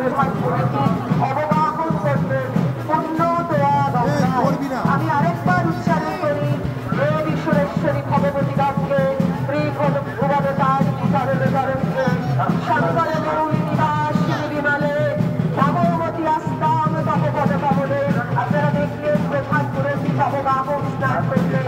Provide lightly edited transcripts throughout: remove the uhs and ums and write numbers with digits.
প্রধানমন্ত্রী অবগাহন করবেন পূর্ণ দোয়া গঙ্গা। আমি আরেকবার উচ্চারণ করি, হে বিশ্বরেশ্বরী ভগবতী গঙ্গে, ভুবনতার বিতরণ তরঙ্গে, শঙ্কর মৌলি নিবাসিনী বিমালে, ভগবতী আস্তাম তপ পদ কমলে। আপনারা দেখলেন প্রধান পুরোহিত অবগাহন স্নান করলেন।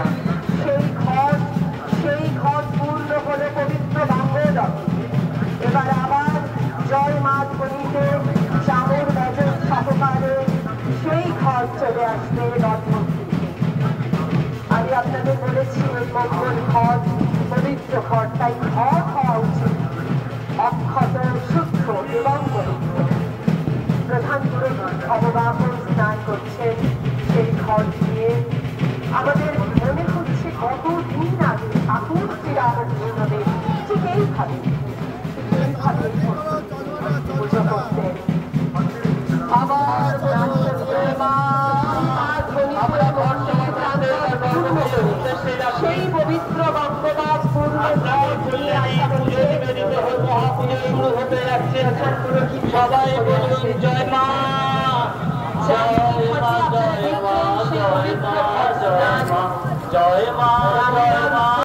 সেই ঘট পূর্ণ হলে পবিত্র গঙ্গোদক। এবার আবার জয় মা ধ্বনিতে চামর ব্যাজের সহকারে সেই ঘর চলে আসবে রথমন্ত্রীকে। আমি আপনাদের বলেছি ওই মঙ্গল ঘট পবিত্র ঘট, তাই ঘট হওয়া উচিত অক্ষত শুদ্ধ এবং পবিত্র। প্রধান পুরোহিত অবগাহন স্নান করছেন সেই ঘট দিয়ে। আমাদের মনে হচ্ছে কতদিন আগে ঠাকুর শ্রীরামকৃষ্ণদেব ঠিক এইভাবে পুজো করতেন। আবার সেই পবিত্র গঙ্গবাস পূর্ণ শুরু হতে যাচ্ছে। সবাই বলুন জয় মা, জয় মা, জয় মা, জয় মা, জয় মা।